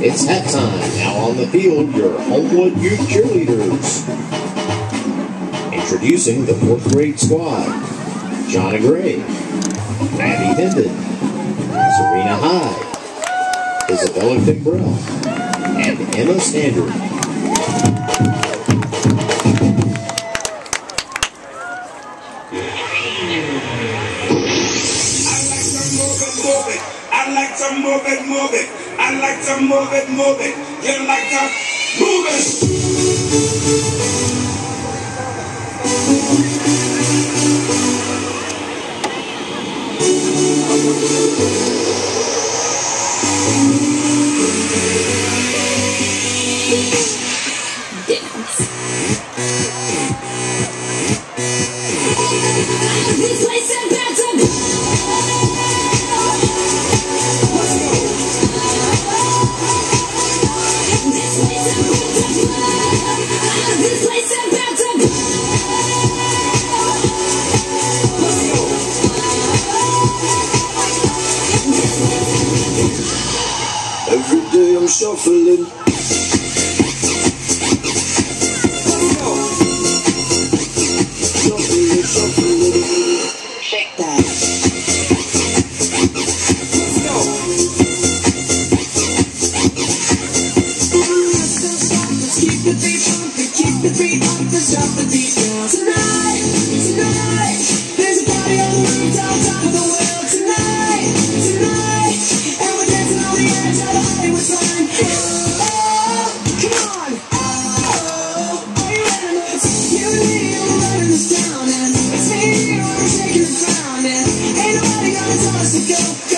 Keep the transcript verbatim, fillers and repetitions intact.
It's halftime. Now on the field, your Homewood Youth Cheerleaders. Introducing the fourth grade squad. Jonna Gray, Abby Hendon, Serena Hyde, Isabella Kimbrell, and Emma Standard. I like to move it, move it. I like to move it, move it. You like to move it. Dance. This place is about to go. Every day I'm shuffling. Shuffling, shuffling. Shake that. Let's go. Let's keep the beat pumping, keep the beat pumping, stop the beat now. Tonight, tonight, there's a party on the rooftop, top of the world. Tonight, tonight, and we're dancing on the edge of the Hollywood sign. Oh, come on. Oh, are you ready? It's you and me, we're running this town, and it's me, we're shaking the ground, and ain't nobody gonna tell us to go.